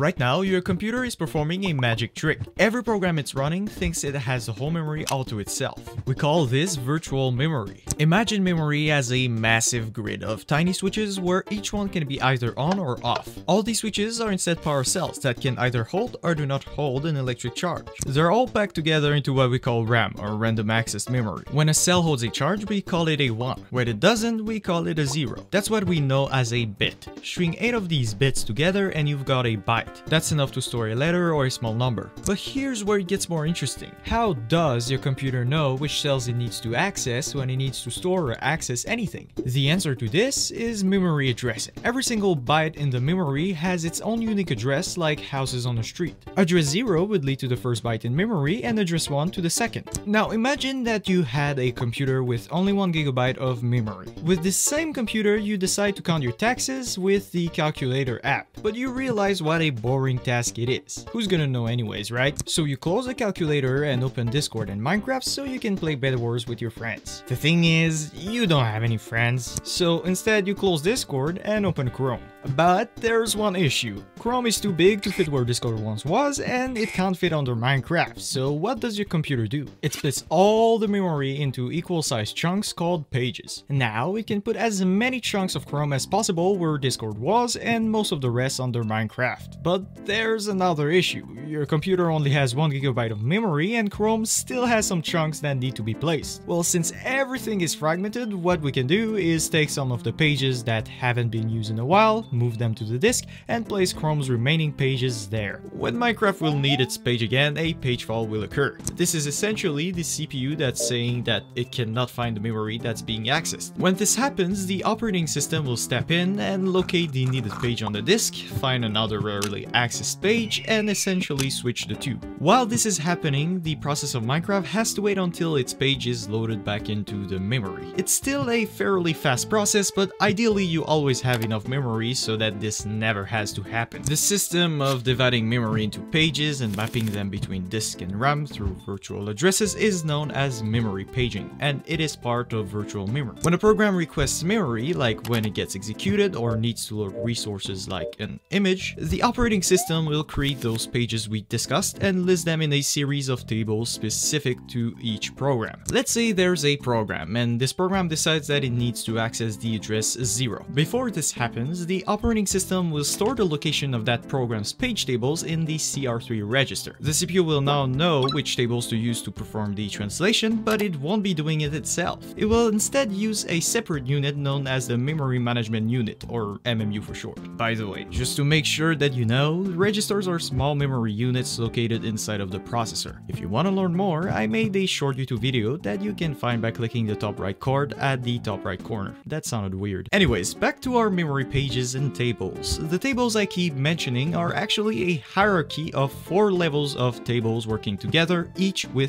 Right now, your computer is performing a magic trick. Every program it's running thinks it has the whole memory all to itself. We call this virtual memory. Imagine memory as a massive grid of tiny switches where each one can be either on or off. All these switches are instead power cells that can either hold or do not hold an electric charge. They're all packed together into what we call RAM, or random access memory. When a cell holds a charge, we call it a 1. When it doesn't, we call it a 0. That's what we know as a bit. String 8 of these bits together and you've got a byte. That's enough to store a letter or a small number. But here's where it gets more interesting. How does your computer know which cells it needs to access when it needs to store or access anything? The answer to this is memory addressing. Every single byte in the memory has its own unique address, like houses on the street. Address 0 would lead to the first byte in memory and address 1 to the second. Now imagine that you had a computer with only 1 GB of memory. With this same computer, you decide to count your taxes with the calculator app, but you realize what a boring task it is. Who's gonna know anyways, right? So you close the calculator and open Discord and Minecraft so you can play Bed Wars with your friends. The thing is, you don't have any friends, so instead you close Discord and open Chrome. But there's one issue. Chrome is too big to fit where Discord once was, and it can't fit under Minecraft, so what does your computer do? It splits all the memory into equal-sized chunks called pages. Now it can put as many chunks of Chrome as possible where Discord was, and most of the rest under Minecraft. But there's another issue. Your computer only has 1 GB of memory, and Chrome still has some chunks that need to be placed. Well, since everything is fragmented, what we can do is take some of the pages that haven't been used in a while, move them to the disk, and place Chrome's remaining pages there. When Minecraft will need its page again, a page fall will occur. This is essentially the CPU that's saying that it cannot find the memory that's being accessed. When this happens, the operating system will step in and locate the needed page on the disk, find another rarely accessed page, and essentially switch the two. While this is happening, the process of Minecraft has to wait until its page is loaded back into the memory. It's still a fairly fast process, but ideally you always have enough memory so that this never has to happen. The system of dividing memory into pages and mapping them between disk and RAM through virtual addresses is known as memory paging, and it is part of virtual memory. When a program requests memory, like when it gets executed or needs to load resources like an image, the operating system will create those pages we discussed and list them in a series of tables specific to each program. Let's say there's a program, and this program decides that it needs to access the address 0. Before this happens, the operating system will store the location of that program's page tables in the CR3 register. The CPU will now know which tables to use to perform the translation, but it won't be doing it itself. It will instead use a separate unit known as the Memory Management Unit, or MMU for short. By the way, just to make sure that you know, registers are small memory units located inside of the processor. If you want to learn more, I made a short YouTube video that you can find by clicking the top right card at the top right corner. That sounded weird. Anyways, back to our memory pages and tables. The tables I keep mentioning are actually a hierarchy of 4 levels of tables working together, each with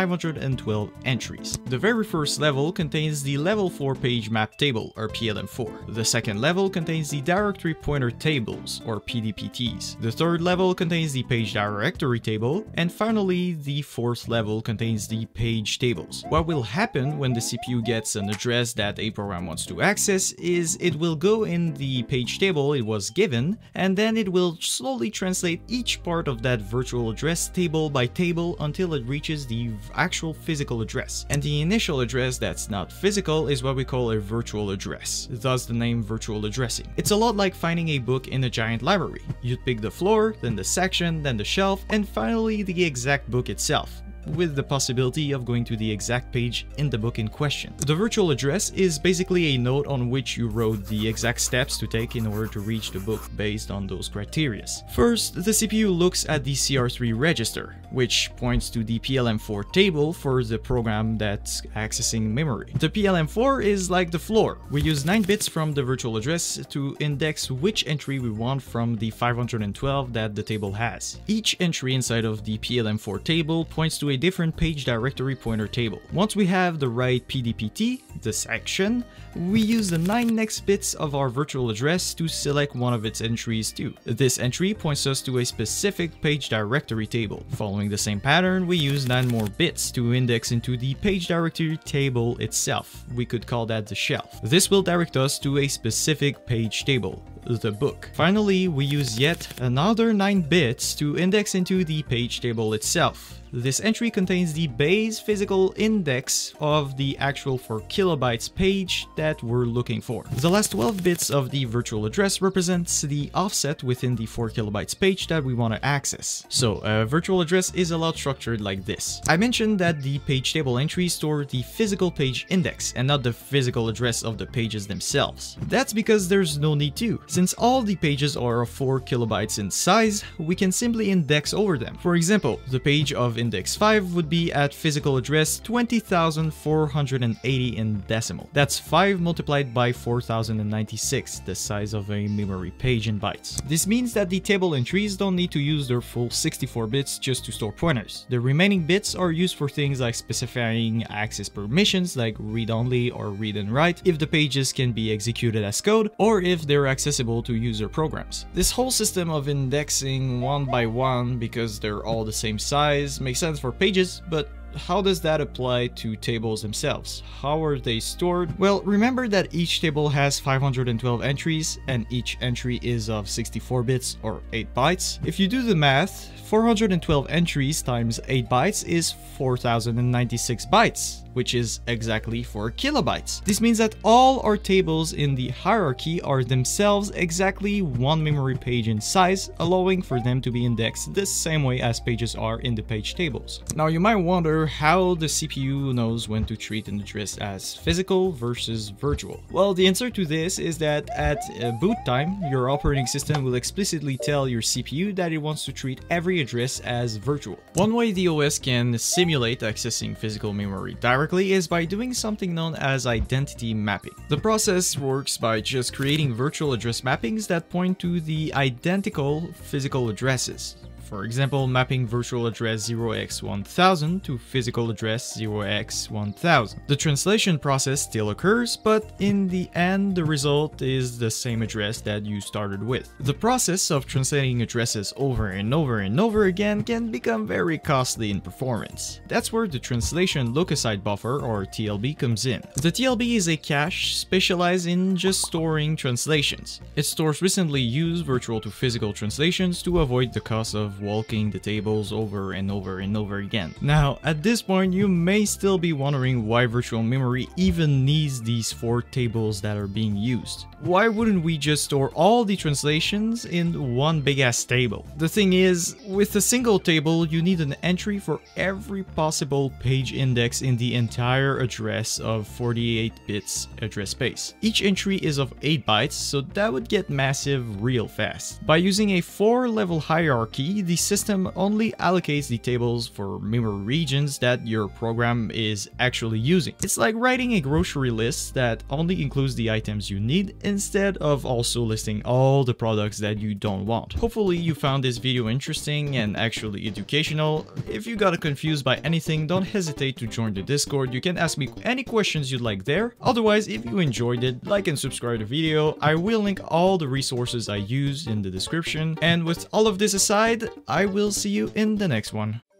512 entries. The very first level contains the level 4 page map table, or PLM4. The second level contains the directory pointer tables, or PDPTs. The third level contains the page directory table, and finally the fourth level contains the page tables. What will happen when the CPU gets an address that a program wants to access is it will go in the page table it was given, and then it will slowly translate each part of that virtual address table by table until it reaches the actual physical address. And the initial address that's not physical is what we call a virtual address, thus the name virtual addressing. It's a lot like finding a book in a giant library. You'd pick the floor, then the section, then the shelf, and finally the exact book itself, with the possibility of going to the exact page in the book in question. The virtual address is basically a note on which you wrote the exact steps to take in order to reach the book based on those criteria. First, the CPU looks at the CR3 register, which points to the PLM4 table for the program that's accessing memory. The PLM4 is like the floor. We use 9 bits from the virtual address to index which entry we want from the 512 that the table has. Each entry inside of the PLM4 table points to a different page directory pointer table. Once we have the right PDPT, the section, we use the 9 next bits of our virtual address to select one of its entries too. This entry points us to a specific page directory table. Following the same pattern, we use 9 more bits to index into the page directory table itself. We could call that the shelf. This will direct us to a specific page table. the book. Finally, we use yet another 9 bits to index into the page table itself. This entry contains the base physical index of the actual 4 kilobytes page that we're looking for. The last 12 bits of the virtual address represents the offset within the 4 kilobytes page that we want to access. So a virtual address is a lot structured like this. I mentioned that the page table entries store the physical page index and not the physical address of the pages themselves. That's because there's no need to. Since all the pages are of 4 kilobytes in size, we can simply index over them. For example, the page of index 5 would be at physical address 20,480 in decimal. That's 5 multiplied by 4096, the size of a memory page in bytes. This means that the table entries don't need to use their full 64 bits just to store pointers. The remaining bits are used for things like specifying access permissions like read-only or read and write, if the pages can be executed as code, or if they're accessible to user programs. This whole system of indexing one by one because they're all the same size makes sense for pages, but how does that apply to tables themselves? How are they stored? Well, remember that each table has 512 entries and each entry is of 64 bits or 8 bytes. If you do the math, 412 entries times 8 bytes is 4096 bytes, which is exactly 4 kilobytes. This means that all our tables in the hierarchy are themselves exactly 1 memory page in size, allowing for them to be indexed the same way as pages are in the page tables. Now you might wonder how the CPU knows when to treat an address as physical versus virtual. Well, the answer to this is that at boot time, your operating system will explicitly tell your CPU that it wants to treat every address as virtual. One way the OS can simulate accessing physical memory directly is by doing something known as identity mapping. The process works by just creating virtual address mappings that point to the identical physical addresses. For example, mapping virtual address 0x1000 to physical address 0x1000. The translation process still occurs, but in the end, the result is the same address that you started with. The process of translating addresses over and over and over again can become very costly in performance. That's where the translation loci buffer, or TLB, comes in. The TLB is a cache specialized in just storing translations. It stores recently used virtual to physical translations to avoid the cost of walking the tables over and over and over again. Now, at this point, you may still be wondering why virtual memory even needs these 4 tables that are being used. Why wouldn't we just store all the translations in one big ass table? The thing is, with a single table, you need an entry for every possible page index in the entire address of 48 bits address space. Each entry is of 8 bytes, so that would get massive real fast. By using a 4-level hierarchy, the system only allocates the tables for memory regions that your program is actually using. It's like writing a grocery list that only includes the items you need instead of also listing all the products that you don't want. Hopefully you found this video interesting and actually educational. If you got confused by anything, don't hesitate to join the Discord. You can ask me any questions you'd like there. Otherwise, if you enjoyed it, like and subscribe to the video. I will link all the resources I used in the description. And with all of this aside, I will see you in the next one.